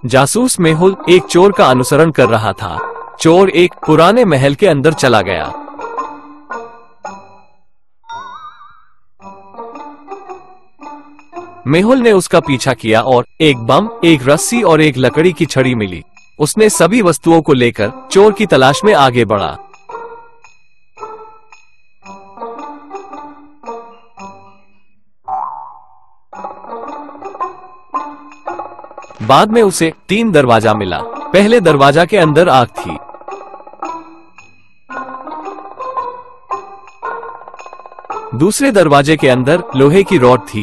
जासूस मेहुल एक चोर का अनुसरण कर रहा था। चोर एक पुराने महल के अंदर चला गया। मेहुल ने उसका पीछा किया और एक बम, एक रस्सी और एक लकड़ी की छड़ी मिली। उसने सभी वस्तुओं को लेकर चोर की तलाश में आगे बढ़ा। बाद में उसे 3 दरवाजा मिला। पहले दरवाजा के अंदर आग थी। दूसरे दरवाजे के अंदर लोहे की रॉड थी।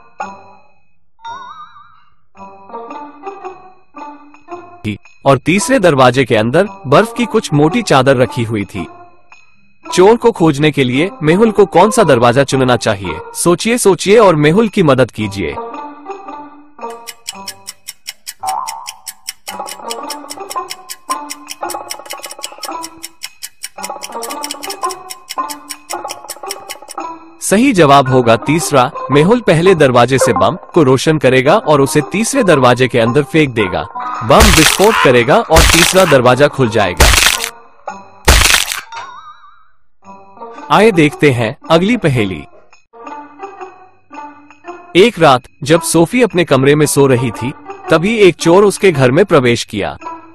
और तीसरे दरवाजे के अंदर बर्फ की कुछ मोटी चादर रखी हुई थी। चोर को खोजने के लिए मेहुल को कौन सा दरवाजा चुनना चाहिए? सोचिए सोचिए और मेहुल की मदद कीजिए। सही जवाब होगा तीसरा। मेहुल पहले दरवाजे से बम को रोशन करेगा और उसे तीसरे दरवाजे के अंदर फेंक देगा। बम विस्फोट करेगा और तीसरा दरवाजा खुल जाएगा। आइए देखते हैं अगली पहेली। एक रात जब सोफी अपने कमरे में सो रही थी, तभी एक चोर उसके घर में प्रवेश किया।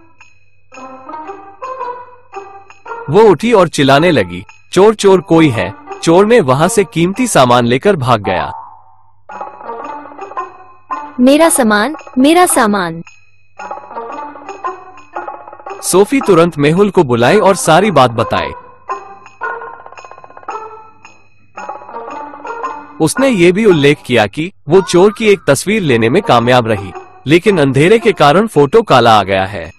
वो उठी और चिल्लाने लगी, चोर चोर कोई है। चोर ने वहां से कीमती सामान लेकर भाग गया। मेरा सामान, मेरा सामान। सोफी तुरंत मेहुल को बुलाए और सारी बात बताए। उसने ये भी उल्लेख किया कि वो चोर की एक तस्वीर लेने में कामयाब रही, लेकिन अंधेरे के कारण फोटो काला आ गया है।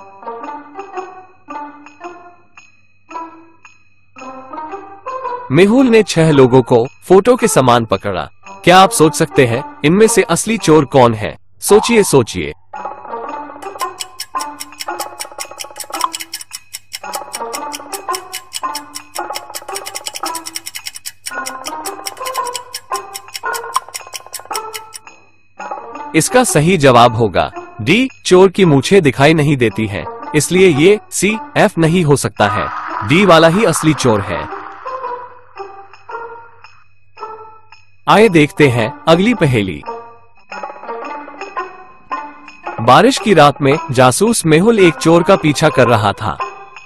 मेहुल ने 6 लोगों को फोटो के समान पकड़ा। क्या आप सोच सकते हैं इनमें से असली चोर कौन है? सोचिए सोचिए। इसका सही जवाब होगा डी, चोर की मूछें दिखाई नहीं देती हैं, इसलिए ये सी, एफ नहीं हो सकता है। डी वाला ही असली चोर है। आइए देखते हैं अगली पहेली। बारिश की रात में जासूस मेहुल एक चोर का पीछा कर रहा था।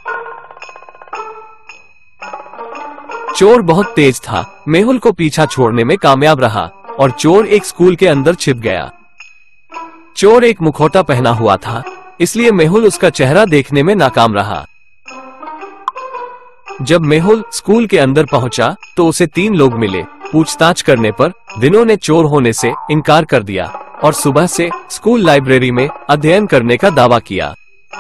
चोर बहुत तेज था। मेहुल को पीछा छोड़ने में कामयाब रहा और चोर एक स्कूल के अंदर छिप गया। चोर एक मुखौटा पहना हुआ था, इसलिए मेहुल उसका चेहरा देखने में नाकाम रहा। जब मेहुल स्कूल के अंदर पहुंचा तो उसे 3 लोग मिले। पूछताछ करने पर तीनों ने चोर होने से इनकार कर दिया और सुबह से स्कूल लाइब्रेरी में अध्ययन करने का दावा किया।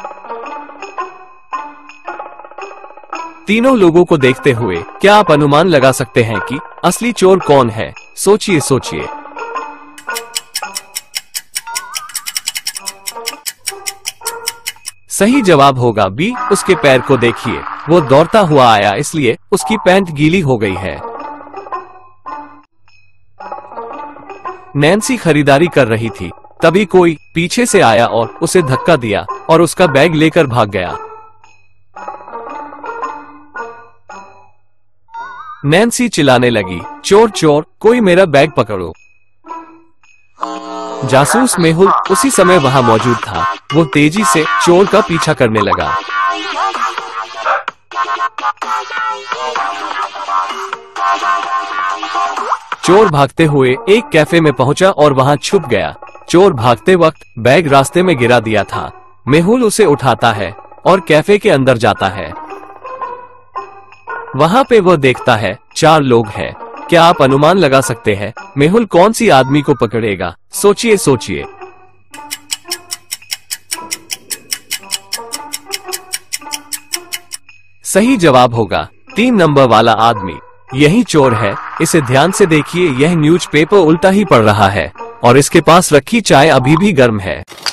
तीनों लोगों को देखते हुए क्या आप अनुमान लगा सकते हैं कि असली चोर कौन है? सोचिए सोचिए। सही जवाब होगा बी, उसके पैर को देखिए, वो दौड़ता हुआ आया इसलिए उसकी पैंट गीली हो गई है। नैन्सी खरीदारी कर रही थी, तभी कोई पीछे से आया और उसे धक्का दिया और उसका बैग लेकर भाग गया। नैन्सी चिल्लाने लगी, चोर चोर, कोई मेरा बैग पकड़ो। जासूस मेहुल उसी समय वहां मौजूद था। वो तेजी से चोर का पीछा करने लगा। चोर भागते हुए एक कैफे में पहुंचा और वहां छुप गया। चोर भागते वक्त बैग रास्ते में गिरा दिया था। मेहुल उसे उठाता है और कैफे के अंदर जाता है। वहां पे वह देखता है 4 लोग हैं। क्या आप अनुमान लगा सकते हैं मेहुल कौन सी आदमी को पकड़ेगा? सोचिए सोचिए। सही जवाब होगा 3 नंबर वाला आदमी। यही चोर है। इसे ध्यान से देखिए, यह न्यूज़पेपर उल्टा ही पढ़ रहा है और इसके पास रखी चाय अभी भी गर्म है।